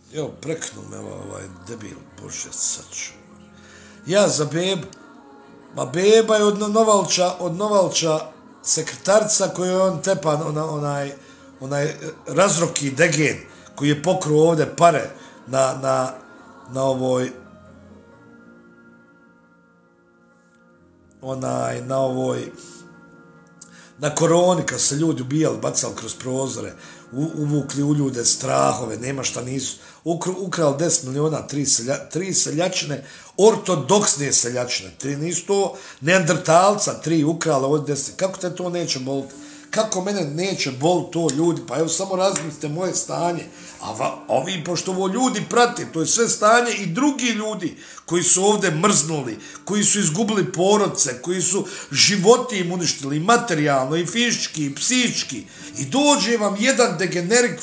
Evo, preknu me ovaj debil, bože, sačuvaj. Ja za bebu, ma beba je od Novalča sekretarca koju je on tepan, onaj razroki degen, koji je pokruo ovde pare na ovoj, na koroni, kad se ljudi ubijali, bacali kroz prozore, uvukli u ljude strahove, nema šta nisu, ukrali 10 miliona, tri seljačine, ortodoksne seljačine, nisu to neandertalca, 3 ukrali od 10, kako te to neće boliti? Kako mene neće boliti to, ljudi? Pa evo samo razmislite moje stanje, a ovi, pošto ovo ljudi prate, to je sve stanje i drugi ljudi koji su ovde mrznuli, koji su izgubili porodce, koji su životi im uništili, materijalno, i fizički, i psihički, i dođe vam jedan degenerik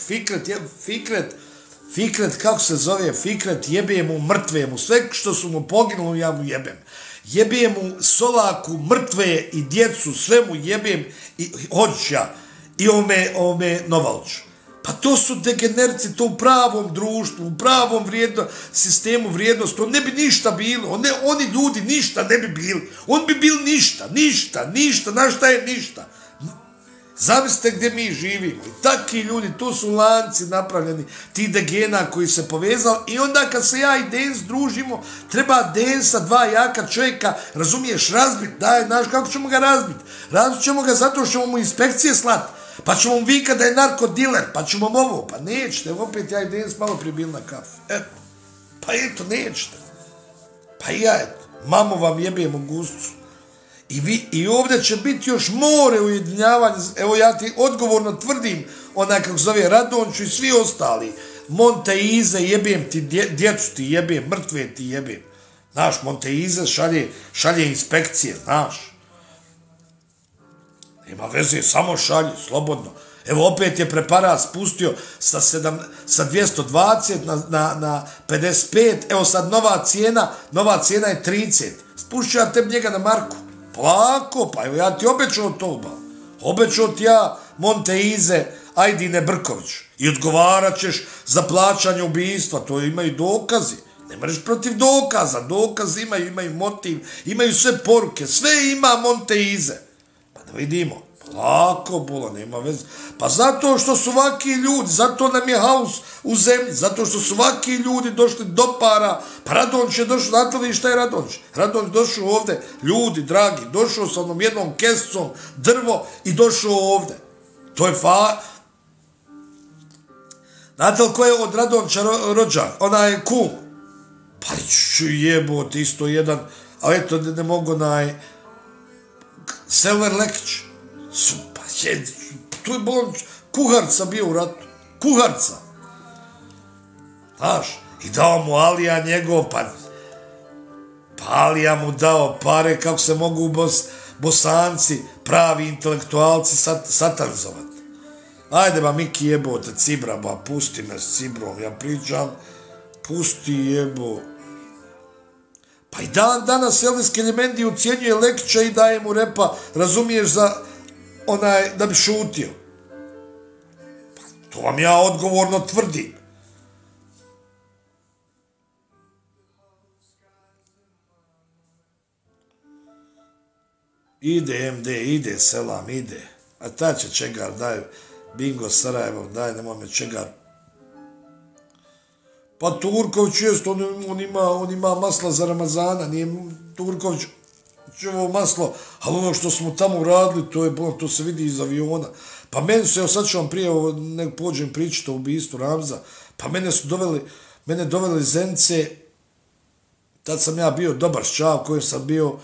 Fikret, kako se zove, Fikret, jebe mu mrtve mu, sve što su mu poginuli, ja mu jebem. Jebem mu Solaku, mrtve i djecu, sve mu jebem i hoća i ome Novalču. Pa to su degenerici, to u pravom društvu, u pravom sistemu vrijednosti, to ne bi ništa bilo, oni ljudi ništa ne bi bili, on bi bil ništa, na šta je ništa. Zamislite gdje mi živimo i takvi ljudi, to su lanci napravljeni, ti degena koji se povezali i onda kad se ja i Dens družimo, treba Densa, 2 jaka čovjeka, razumiješ, razbit, daj, znaš kako ćemo ga razbit? Razbit ćemo ga zato što ćemo mu inspekcije slati, pa ćemo mu vikati da je narkodiler, pa ćemo mu ovo, pa nećete, opet ja i Dens malo prije bil na kafu, pa eto, nećete, pa i ja eto, mamo vam jebem u guscu. I ovdje će biti još more ujedinjavanja, evo ja ti odgovorno tvrdim, onaj kako zove Radonču i svi ostali, Monteize jebem ti, djecu ti jebem, mrtve ti jebem. Znaš, Monteize šalje inspekcije, znaš. Nema veze, samo šalje, slobodno. Evo opet je preparat spustio sa 220 na 55, evo sad nova cijena je 30. Spušću ja tebi njega na marku. Plako, pa evo ja ti obećao to, obećao ti ja Monteize Ajdine Brković i odgovarat ćeš za plaćanje ubijstva, to imaju dokazi, ne mreš protiv dokaza, dokazi imaju motiv, imaju sve poruke, sve ima Monteize, pa da vidimo, plako, bola, nema veze, pa zato što su ovaki ljudi, zato nam je haos u zemlji, zato što su ovaki ljudi došli do para, pa Radonč je došao, znate li šta je Radonč? Radonč došao ovde, ljudi dragi, došao sa onom jednom kesicom drvo i došao ovde. To je Znate li ko je od Radonča rođak? Ona je kum. Pa ću jebot, isto jedan, a eto ne mogu Selver Lekić. Pa tu je kuharca bio u ratu. Kuharca. Znaš, i dao mu Alija njegov, pa Alija mu dao pare kako se mogu Bosanci, pravi intelektualci satanizovati. Ajde ba Miki jebote, cibra ba, pusti me s cibrom, ja pričam, pusti jebo. Pa i danas Elvis Keljemendi ucijenjuje Lekića i daje mu repa, razumiješ, da bi šutio. Pa to vam ja odgovorno tvrdim. Ide MD, ide Selam, ide. A ta će Čegar, daj, Bingo Sarajevo, daj, nemoj me Čegar. Pa Turković jest, on ima masla za Ramazana, nije Turković ovo maslo, ali ono što smo tamo uradili, to se vidi iz aviona. Pa meni su, evo sad ću vam prije, nek pođem pričati o ubistvu Ramza, pa mene doveli Zence, tad sam ja bio dobar ščav koji sam bio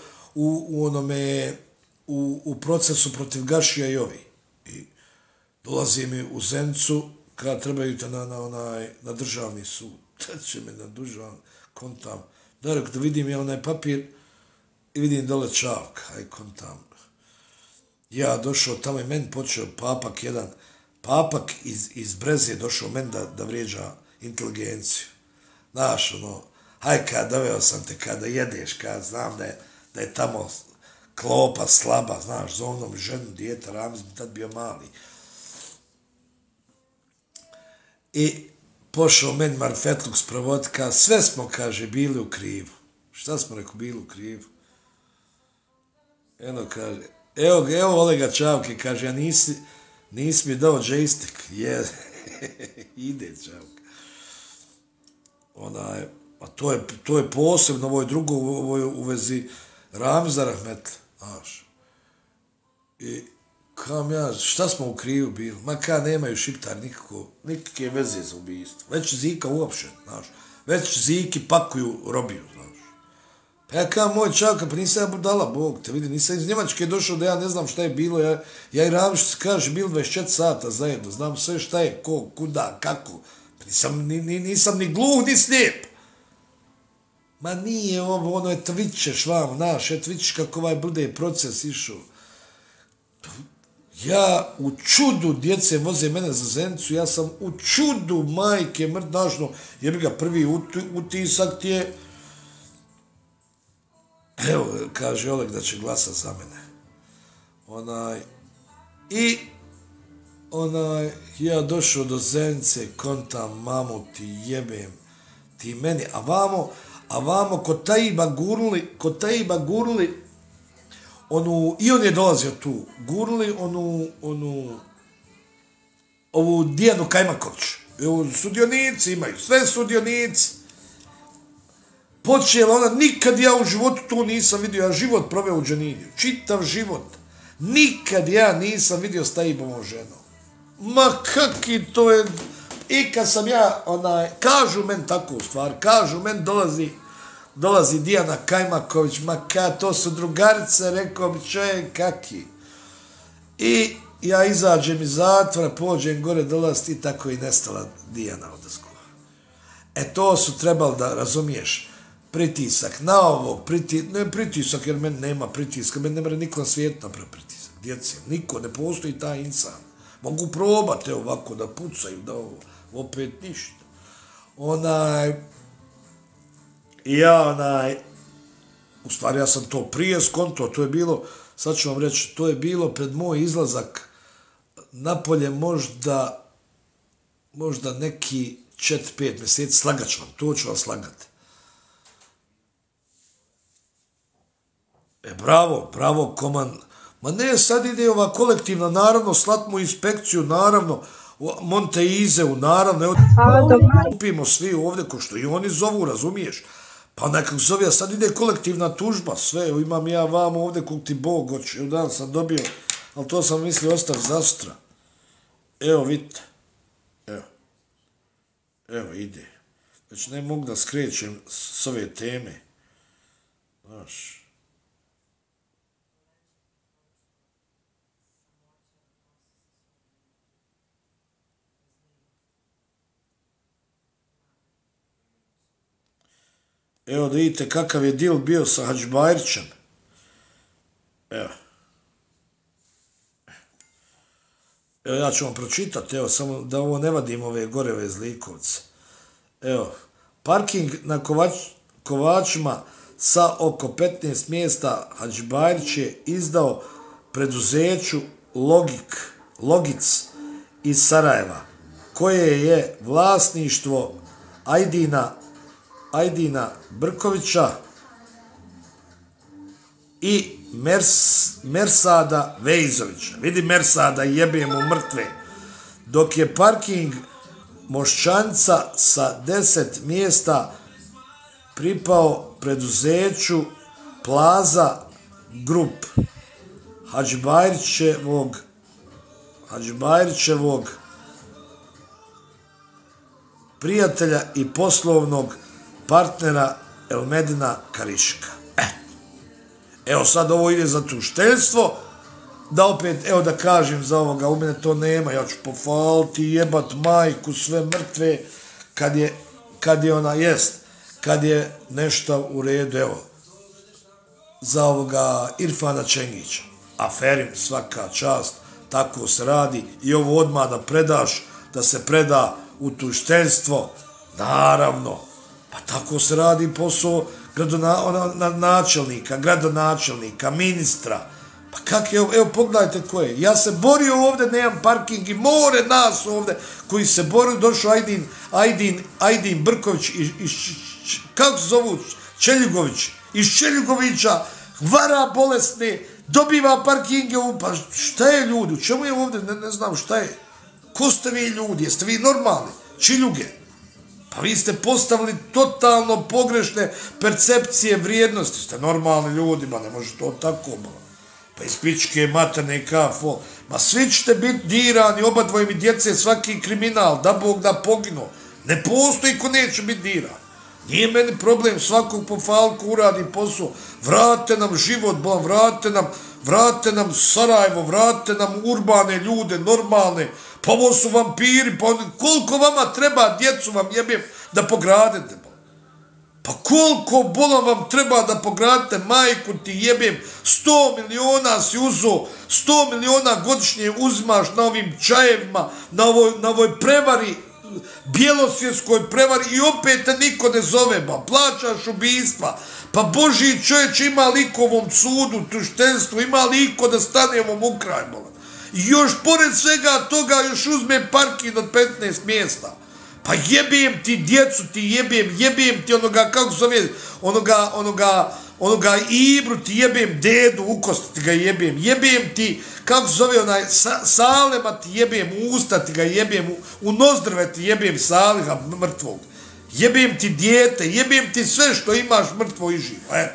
u procesu protiv Gašija i ovi. I dolazi mi u Zencu, kada trebaju te na državni sud. Tad će me na državni kontam. Da vidim ja onaj papir i vidim dole Čavka, aj kontam. Ja došao tamo i meni počeo papak iz Breze došao meni da vrijeđa inteligenciju. Znaš, haj kad doveo sam te kada jedeš, kad znam da je tamo klopa slaba, znaš, zovnom ženu, dijete, Ramiz mi tad bio mali. I pošao meni marfetluk sprovodka, sve smo, kaže, bili u krivu. Šta smo, rekao, bili u krivu? Eno, kaže, evo Olega Čavke, kaže, ja nisi mi dao džejstik. Ide Čavka. A to je posebno, ovo je drugo, ovo je u vezi Ramiza Rahmetli, znaš. I kam ja, šta smo u krivu bili? Ma nemaju Šiptar nikakve veze za ubijstvo. Već Zika uopšen, znaš. Već Ziki pakuju robiju, znaš. Pa ja moj Čavka, pa nisam ja budala, Bog te vidi, nisam iz Njemačke došao da ja ne znam šta je bilo. Ja i Ramiš, kaže, bilo 24 sata zajedno, znam sve šta je, ko, kuda, kako. Nisam ni gluh, ni slijep. Ma nije ovo, ono je Tvićeš vam, znaš, Tvićeš kako ovaj bude proces išao. Ja u čudu djece voze mene za Zenicu, ja sam u čudu majke mrtnašno, jer bi ga prvi utisak ti je, evo, kaže Oleg da će glasat za mene. Ja došao do Zenice, kontam, mamu ti jebem, ti meni, a vamo kod Taiba gurli, i on je dolazio tu, gurli ovu Dijanu Kajmaković. Sudionici imaju, sve sudionici. Počela ona, nikad ja u životu to nisam vidio, ja život proveo u Džaniniju, čitav život. Nikad ja nisam vidio s Taibovom ženom. Ma kaki to je, i kad sam ja, kažu men tako u stvari, kažu men dolazi Dijana Kajmaković, to su drugarice, rekao bi čovjek kaki. I ja izađem iz zatvora, pođem gore, dolaziti i tako i nestala Dijana odasku. To su trebali da razumiješ, pritisak na ovog, ne pritisak jer meni nema pritiska, meni ne mre niko na svijetu napravi pritisak, djeci, niko, ne postoji taj insan. Mogu probati ovako da pucaju, da ovo, opet ništa. U stvari ja sam to prije skonto, to je bilo, sad ću vam reći, to je bilo pred moj izlazak napolje možda neki 4-5 mjeseci, slagat ću vam, to ću vam slagati. Bravo, komand. Ma ne, sad ide ova kolektivna, naravno, slat mu inspekciju, naravno, Monteize, naravno, kupimo svi ovdje, ko što i oni zovu, razumiješ? Pa nekako zove, a sad ide kolektivna tužba, sve, imam ja vam ovdje kog ti Bog hoće, dan sam dobio, ali to sam mislio ostaviti za sutra. Evo, vidite, evo, ide. Znači, ne mogu da skrećem s ove teme, znaš. Evo da vidite kakav je dil bio sa Hadžbajrićem. Evo, ja ću vam pročitati, evo, samo da ovo ne vadim ove goreve zlikovce. Evo, parking na Kovačima sa oko 15 mjesta Hadžbajrić je izdao preduzeću Logic iz Sarajeva, koje je vlasništvo Ajdina Brkovića i Mersada Vejzovića. Vidi Mersada, jebe mu mrtve. Dok je parking Moščanca sa 10 mjesta pripao preduzeću Plaza Group Hadžbajrićevog prijatelja i poslovnog partnera Elmedina Kariška. Evo sad ovo ide za tužiteljstvo, da opet, evo da kažem za ovoga, u mene to nema, ja ću pofaliti, jebat majku, sve mrtve, kad je nešto u redu, evo, za ovoga Irfana Čengića. Aferim, svaka čast, tako se radi i ovo odmah da se preda u tužiteljstvo, naravno, pa tako se radi posao načelnika, gradonačelnika, ministra, pa Kak, evo pogledajte ko je. Ja se borio ovdje, nemam parking i more nas ovdje koji se borili, došao Ajdin Brković kako se zovu, Čeljugović, iz Čeljugovića, vara bolesne, dobiva parkinge, pa šta je ljudi, u čemu je ovdje, ne znam šta je. Ko ste vi ljudi, jeste vi normalni, čiljuge? Pa vi ste postavili totalno pogrešne percepcije vrijednosti, ste normalni ljudi, ba ne može to tako, ba. Pa iz pičke, materne, kafo. Ma svi ćete biti dirani, oba dvoje mi djece, svaki kriminal, da Bog da poginu. Ne postoji ko neće biti diran. Nije meni problem, svakog po falku uradi posao. Vratite nam život, bolam, vratite nam Sarajevo, vratite nam urbane ljude, normalne. Pa ovo su vampiri, pa koliko vama treba, djecu vam jebim, da pogradite, bolam. Pa koliko bolam vam treba da pogradite, majku ti jebim, 100 miliona si uzo, 100 miliona godišnje uzimaš na ovim čajevima, na ovoj prevari, bjelosvjetskoj prevari i opet te niko ne zove, ba, plaćaš ubijstva, pa Božji čovječ ima liko ovom sudu, tuštenstvu, ima liko da stane ovom ukraj, bolam. I još pored svega toga još uzme parking od 15 mjesta. Pa jebim ti djecu, jebim ti onoga, kako zove, onoga Ibru ti jebim, dedu u kosti ti ga jebim ti, kako zove onaj, Salema ti jebim, u usta ti ga jebim, u nozdrve ti jebim Saliha mrtvog. Jebim ti dijete, jebim ti sve što imaš mrtvo i živo, eto.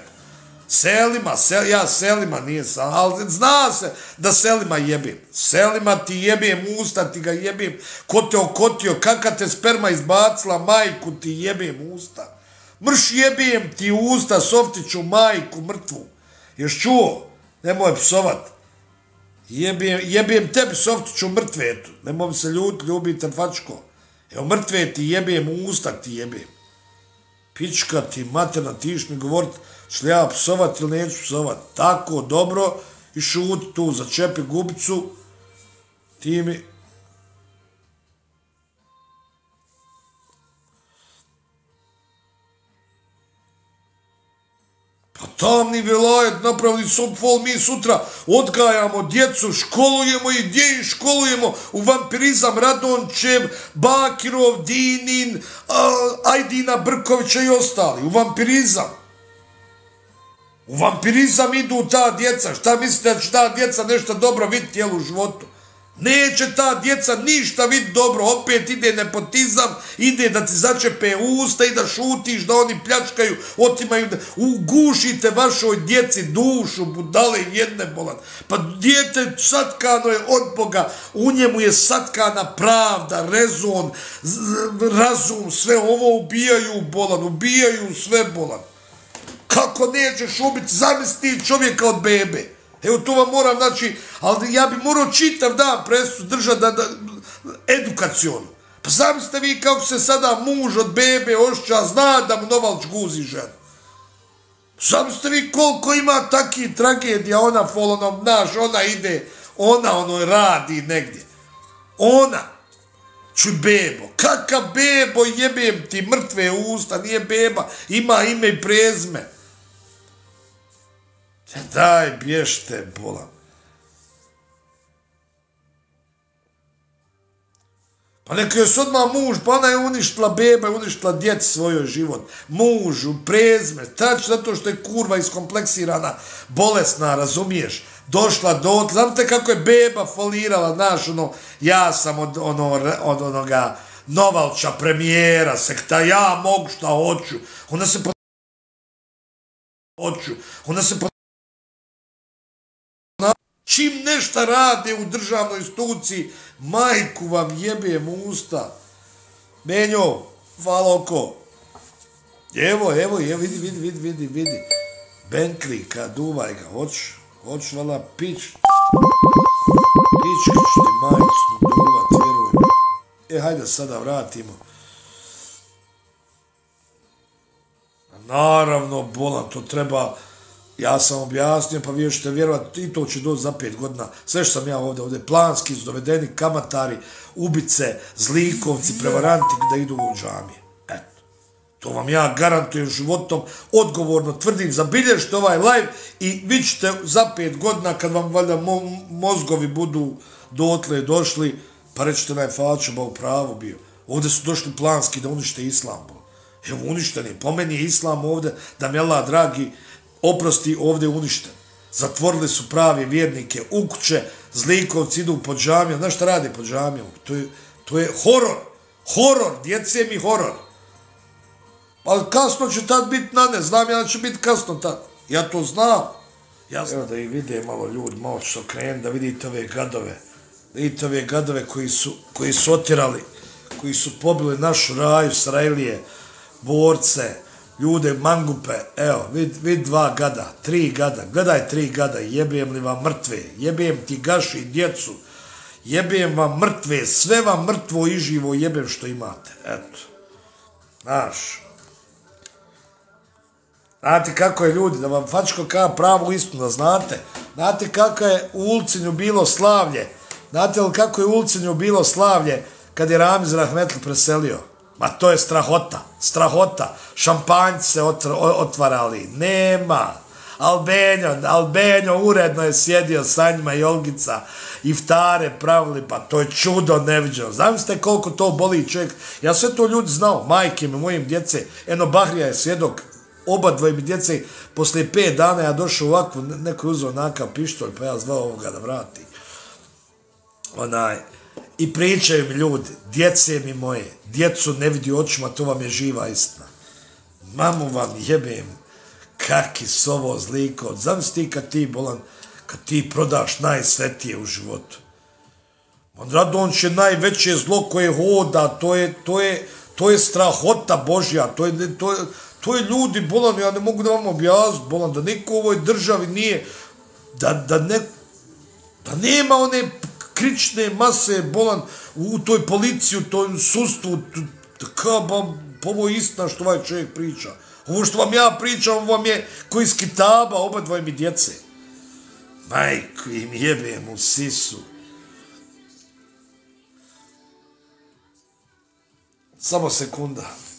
Selima nije sam, ali zna se da Selima jebim. Selima ti jebim, usta ti ga jebim, ko te okotio, kaka te sperma izbacila, majku ti jebim usta. Mrš jebim ti usta, Softiću, majku mrtvu. Još čuo? Nemoj psovat. Jebim tebi, Softiću, mrtvetu. Nemoj se ljubite fačko. Evo mrtve ti jebim, usta ti jebim. Pička ti, materna, tiš mi govorit, šli ja psovat ili neću psovat. Tako, dobro, i šuti tu, začepi gubicu, ti mi... Pa tamni vilajet napravili Sopfol, mi sutra odgajamo djecu, školujemo ih, gdje ih školujemo? U vampirizam, Radončev, Bakirov, Dinin, Ajdina Brkovića i ostali, u vampirizam. U vampirizam idu ta djeca, šta mislite da će ta djeca nešto dobro vidjeti u životu? Neće ta djeca ništa vidjeti dobro, opet ide nepotizam, ide da ti začepe usta i da šutiš, da oni pljačkaju, otimaju, ugušite vašoj djeci dušu, budale jedne bolan. Pa dijete satkano je od Boga, u njemu je satkana pravda, rezon, razum, sve ovo ubijaju bolan, ubijaju sve bolan. Kako nećeš ubiti, zamisli čovjeka od bebe. Evo tu vam moram, znači, ali ja bi morao čitav dan presu držati edukacijonu. Pa zamislite vi kako se sada muž od bebe ošća, zna da mu Novalč guzi ženu. Zamislite vi koliko ima takih tragedija, ona folonom, znaš, ona ide, ona radi negdje. Ona, čuj bebo, kakav bebo jebem ti mrtve usta, nije beba, ima ime i prezme. Daj, bješte, bolam. Pa neka je odmah muž, pa ona je uništila beba, je uništila djeci svoj život. Mužu, prezme, tač zato što je kurva iskompleksirana, bolesna, razumiješ? Došla do, znate kako je beba folirala, znaš, ja sam od onoga Novalča, premijera, sekta, ja mogu šta hoću. Onda se čim nešto rade u državnoj instituciji, majku vam jebijem usta. Menjo, hvala oko. Evo, vidi. Bentley, duvaj ga, hoć vala pić. Pička ću ti majčnu duvat, vjerujem. Hajde sada vratimo. Naravno, bolan, to treba... Ja sam objasnio, pa vi ćete vjerovati, i to će doći za 5 godina. Sve što sam ja ovdje planski, dovedeni kamatari, ubice, zlikovci, prevaranti da idu u džamije. Eto. To vam ja garantujem životom, odgovorno tvrdim, zabilježite ovaj live i vi ćete za 5 godina kad vam valjda mozgovi budu dotle došli, pa rećete najfaču, ba u pravu bio. Ovdje su došli planski da unište islam. Evo uništen je, po meni je islam ovdje, da mi Allah dragi oprosti, ovdje uništen. Zatvorili su pravi vjernike u kuće, zlikovci idu po džamijom. Znaš šta rade po džamijom? To je horor. Horor, djece mi horor. Ali kasno će tad biti na ne, znam ja da će biti kasno tad. Ja to znam. Ja znam da ih vide malo ljudi, malo što krenu, da vidite ove gadove. Vidite ove gadove koji su otirali, koji su pobili našu raju, Srajlije, borce, ljude, mangupe. Evo, vid 2 gada, 3 gada, gledaj 3 gada, jebijem li vam mrtve, jebijem ti gaši djecu, jebijem vam mrtve, sve vam mrtvo i živo jebem što imate. Eto, znaš. Znate kako je ljudi, da vam fačko kada pravu istinu, da znate. Znate kako je u Ulcinju bilo slavlje. Znate li kako je u Ulcinju bilo slavlje kad je Ramiz Rahmetli preselio? Ma to je strahota, strahota. Šampanjci se otvarali, nema. Albenjo uredno je sjedio sa njima i Olgica, iftare pravili, pa to je čudo neviđeno. Zamislite koliko to boli čovjek. Ja sve to ljudi znao, majke mi, mojim djece. Eno Bahrija je svjedok, oba dvoje mi djece, poslije 5 dana ja došao ovako, neko je uzeo nakav pištolj, pa ja zvao ovoga da vrati. I pričaju mi ljudi, djece mi moje, djecu ne vidi očima, to vam je živa istina. Mamu vam jebem, kaki su ovo zliko. Zamisli ti kad ti bolan, kad ti prodaš najsvetije u životu. Radonjić je najveće zlo koje hoda, to je strahota Božja, to je ljudi, bolan, ja ne mogu da vam objasniti, bolan, da niko u ovoj državi nije, da nema one krične mase, bolan, u toj policiji, u toj sudstvu, ovo je istina što ovaj čovjek priča. Ovo što vam ja pričam, ovo vam je ko iz kitaba, oba dvoje mi djece. Majko im jebem u sisu. Samo sekunda.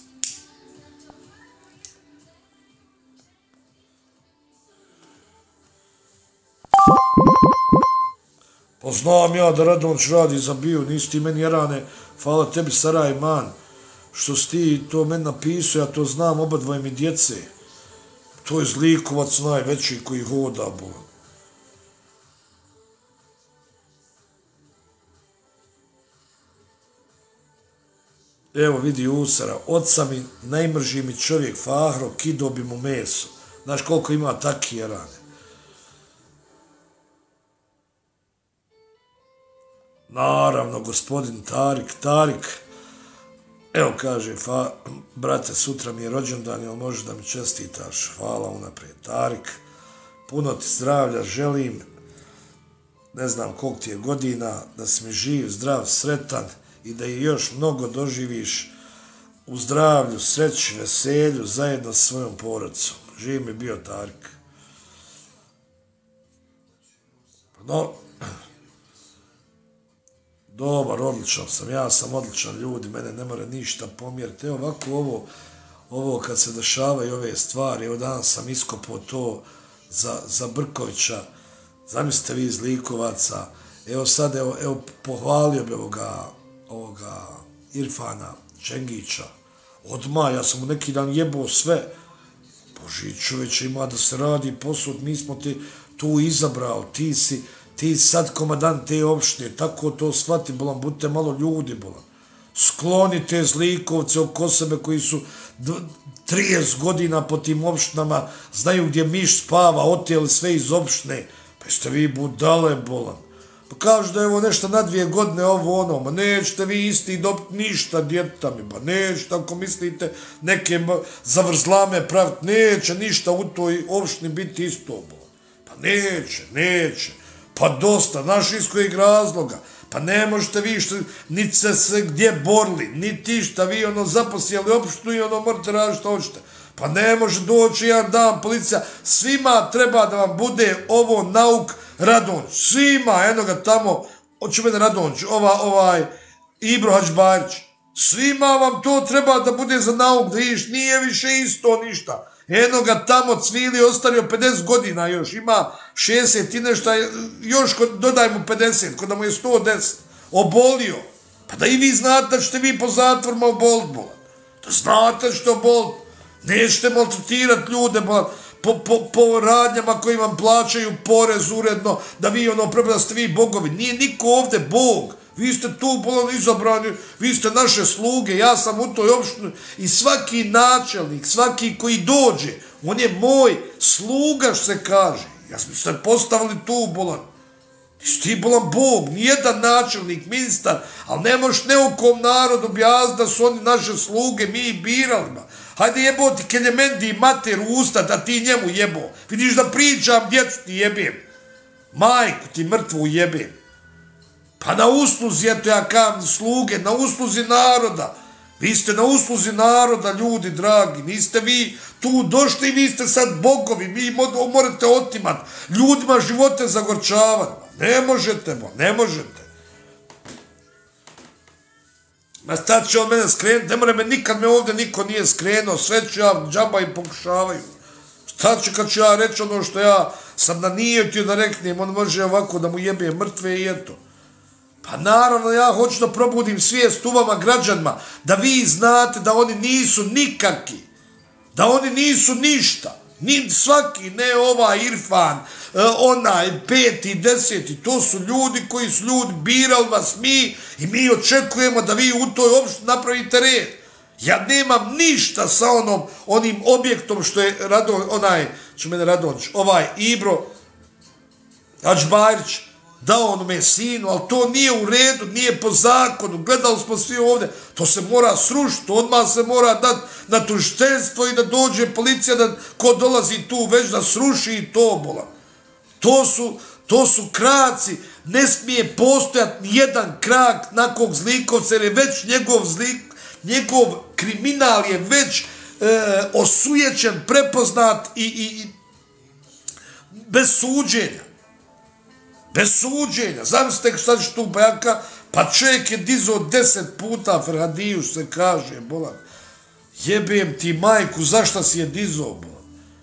Pa znam ja da Radonjić radi za bio, nisi ti meni Jerane, hvala tebi Sarajman, što si ti to meni napisao, ja to znam, oba dvoje mi djece. To je zlikovac najveći koji hoda, bolan. Evo vidi Usara, oca mi, najmrži mi čovjek, Fahro, kido bi mu meso. Znaš koliko ima taki Jerane. Naravno, gospodin Tarik, evo kaže, brate, sutra mi je rođendan, jel možeš da mi čestitaš? Hvala unaprijed, Tarik, puno ti zdravlja želim, ne znam koliko ti je godina, da si mi živ, zdrav, sretan i da i još mnogo doživiš u zdravlju, sreći, veselju, zajedno s svojom porodicom. Živ mi bio Tarik. No, dobar, odličan sam, ja sam odličan ljudi, mene ne mora ništa pomjeriti. Evo ovako ovo kad se dešavaju ove stvari, evo danas sam iskopao to za Brkovića, zamislite vi iz Likovaca, evo sad, evo pohvalio bi ovoga Irfana Čengića, odmah, ja sam u neki dan jebao sve, Boži čoveče, ima da se radi posud, mi smo te tu izabrali, ti sad komadant te opštine, tako to shvati, bolan, budite malo ljudi, bolan. Sklonite zlikovce oko sebe koji su 30 godina po tim opštinama, znaju gdje miš spava, otijeli sve iz opštine. Pa jeste vi budale, bolan. Pa kažu da je ovo nešto na 2 godine ovo ono, ma nećete vi isti dobiti ništa djetami, pa nećete ako mislite neke zavrzlame praviti, neće ništa u toj opštini biti isto, bolan. Pa neće. Pa dosta, znaš iz kojeg razloga. Pa ne možete vi niti se gdje borili, niti šta vi zaposjeli opštinu i morate raditi što hoćete. Pa ne može doći jedan dan policija, svima treba da vam bude ovo nauk Radonjić. Svima, eno ga tamo, hoću mene Radonjić, Ibro Hadžbarić. Svima vam to treba da bude za nauk, da vidiš, nije više isto ništa. Eno ga tamo cvili, ostario 50 godina još, ima 60 i nešto, još dodaj mu 50, kod da mu je 110, obolio. Pa da i vi znate da ćete vi po zatvorima obolit, da znate što obolit. Nećete maltretirati ljude po radnjama koji vam plaćaju porez uredno, da vi da ste vi bogovi. Nije niko ovdje bog. Vi ste tu izabrani, vi ste naše sluge, ja sam u toj opštini i svaki načelnik, svaki koji dođe, on je moj sluga, što se kaže. Ja smo se postavili tu, bolan. Ti ti bolan bog, nijedan načelnik, ministar, ali ne možeš neokom narodu objasniti da su oni naše sluge, mi ih birali. Hajde jebo ti keljemendi i mater u usta da ti njemu jebo. Vidiš da pričam, djecu ti jebem. Majku ti mrtvu jebem. Pa na usluzi, eto ja kam sluge, na usluzi naroda. Vi ste na usluzi naroda, ljudi dragi. Niste vi tu došli i vi ste sad bogovi. Vi morate otimati. Ljudima živote zagorčavati. Ne možete, ne možete. Ma sad će on mene skrenuti, ne more me nikad me ovdje niko nije skrenuo, sve ću ja džaba i pokušavaju. Šta će kad ću ja reći ono što ja sam nanijetio da reknem, on može ovako da mu jebe mrtve i eto. Pa naravno ja hoću da probudim svijest u vama građanima, da vi znate da oni nisu nikaki, da oni nisu ništa. Ni svaki, ne ovaj Irfan, onaj, 5. 10. To su ljudi koji su ljudi, birali vas mi i mi očekujemo da vi u toj opštini napravite red. Ja nemam ništa sa onim objektom što je Radonjić, ovaj Ibro Adžbajrić dao onome sinu, ali to nije u redu, nije po zakonu, gledali smo svi ovdje, to se mora srušiti, odmah se mora dati na tužiteljstvo i da dođe policija, da ko dolazi tu već da sruši i to bola. To su kraci, ne smije postojati nijedan krak nakog zlikovca, jer je već njegov kriminal je već osujećen, prepoznat i bez suđenja. Bez suđenja. Zamislite šta ćeš tu bajaka, pa čovjek je dizao 10 puta Ferhadiju, se kaže, bolan. Jebem ti majku, zašta si je dizao, bolan?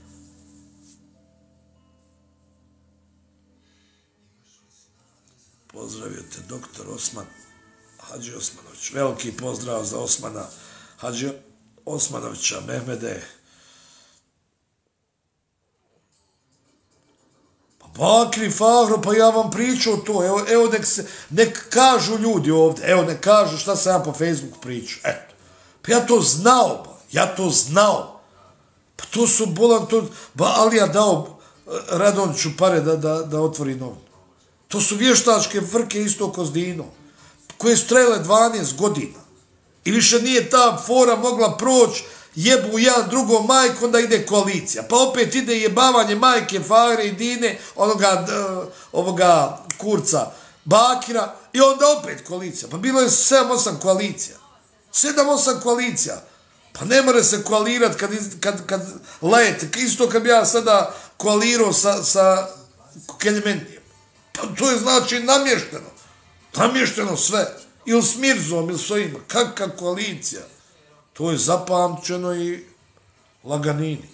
Pozdravio te doktor Osman, Hadži Osmanović. Veliki pozdrav za Osmana, Hadži Osmanovića, Mehmede. Bakri, Fahro, pa ja vam pričao to, evo nek kažu ljudi ovdje, evo nek kažu šta sam ja po Facebooku pričao, eto. Pa ja to znao, pa to su bolan, ali ja dao Radonjiću pare da otvori novinu. To su vještačke vrke isto ko Zdino, koje su trajale 12 godina i više nije ta fora mogla proći, jebu jedan drugom majku, onda ide koalicija. Pa opet ide jebavanje majke, Fahre i Dine, ovoga kurca Bakira i onda opet koalicija. Pa bilo je 7-8 koalicija. 7-8 koalicija. Pa ne more se koalirati kad lajete. Isto kad bi ja sada koalirao sa Keljementijem. Pa to je znači namješteno. Namješteno sve. Ili s Mirzom, ili s ovima. Kakva koalicija? To je zapamćeno i laganini.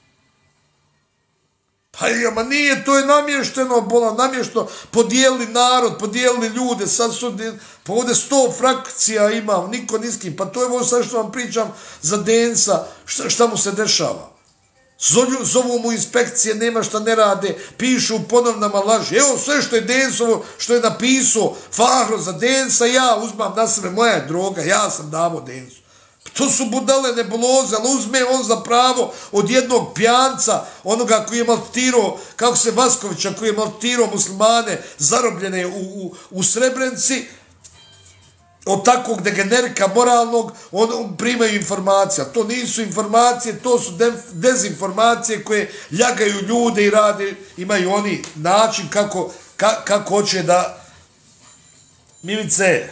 Pa ma nije, to je namješteno, bola, namješteno, podijelili narod, podijelili ljude, sad su, pa ovdje 100 frakcija imam, niko niskim, pa to je ovo sad što vam pričam za Densa, šta mu se dešava. Zovu mu inspekcije, nema šta ne rade, pišu ponovnama laži. Evo sve što je Densovo, što je napisao Fahro za Densa, ja uzmam na sebe, moja je droga, ja sam davo Densu. To su budale nebuloze, ali uzme on za pravo od jednog pijanca, onoga koji je maltretirao, kako se Vaskovića, koji je maltretirao muslimane zarobljene u Srebrenici, od takvog degenerika moralnog, on primaju informacije. To nisu informacije, to su dezinformacije koje ljagaju ljude i rade, imaju oni način kako hoće da Mimice,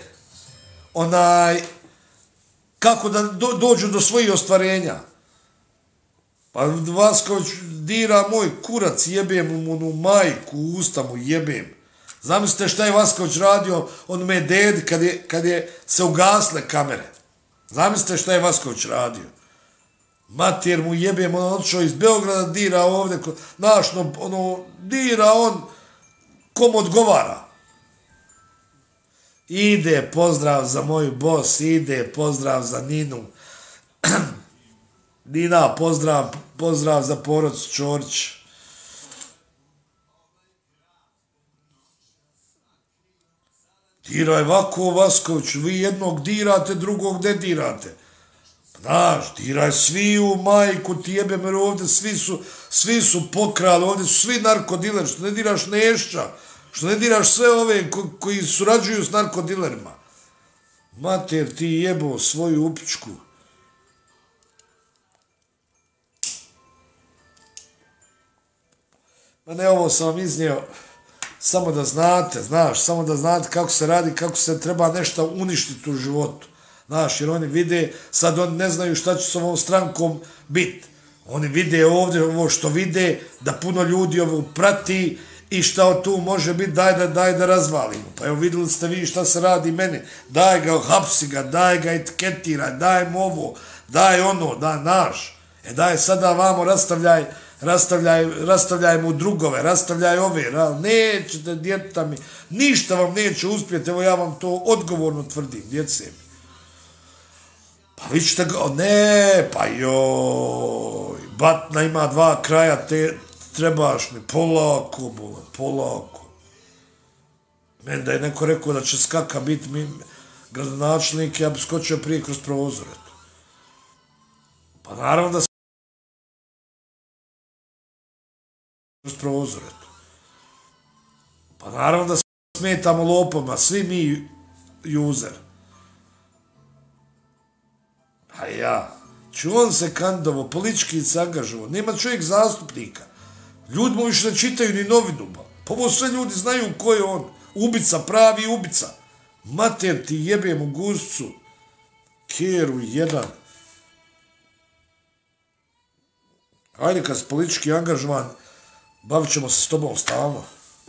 kako da dođu do svojih ostvarenja. Pa Vasković dira moj kurac, jebem mu onu majku, u usta mu jebem. Zamislite šta je Vasković radio on me dedi kad je se ugasle kamere. Zamislite šta je Vasković radio. Mater mu jebem, on odšao iz Beograda, dira ovdje, znaš, dira on kom odgovara. Ide pozdrav za moju bos, ide pozdrav za Ninu. Nina, pozdrav za porodicu Čorić. Diraj ovako Vasković, vi jednog dirate, drugog ne dirate. Znaš, diraj sviju, majku ti jebem, jer ovdje svi su pokrali, ovdje su svi narkodileri, što ne diraš Nešća, što ne diraš sve ove koji surađuju s narkodilerima. Mater ti jebo svoju upičku. Ma ne, ovo sam vam iznio samo da znate, znaš, samo da znate kako se radi, kako se treba nešto uništiti u životu. Znaš, jer oni vide, sad oni ne znaju šta će s ovom strankom biti. Oni vide ovdje ovo što vide, da puno ljudi ovo prati i šta tu može biti, daj da razvalimo. Pa evo vidjeli ste vi šta se radi meni, daj ga, hapsi ga, daj ga etiketiraj, daj mu ovo, daj ono, daj naš. Daj sada vamo rastavljaj mu drugove, rastavljaj ove, nećete djeta mi, ništa vam neće uspjeti, evo ja vam to odgovorno tvrdim, djece mi. Pa vi ćete ga, ne, pa joj, batna ima dva kraja, trebaš mi, polako, bola, polako. Meni da je neko rekao da će Skaka biti gradonačelnik, ja bi skočio prije kroz prozor. Pa naravno da kroz prozor. Pa naravno da smetamo lopama, svi mi user. A ja, on se kandidovao, politički se angažovao, nema čovjek zastupnika. Ljudi mu više ne čitaju ni novinu, pa ovo sve ljudi znaju ko je on. Ubica, pravi ubica. Mater ti jebem u guscu. Keru jedan. Ajde kad si politički angažovan, bavit ćemo se s tobom stalno.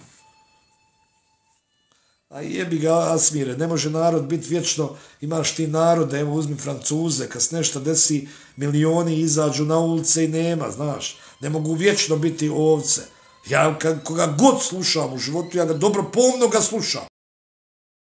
A jebi ga, Asmire, ne može narod biti vječno, imaš ti narode, evo uzmi Francuze, kad se nešto desi, milioni izađu na ulice i nema, znaš, ne mogu vječno biti ovce. Ja koga god slušam u životu, ja ga dobro pomno ga slušam.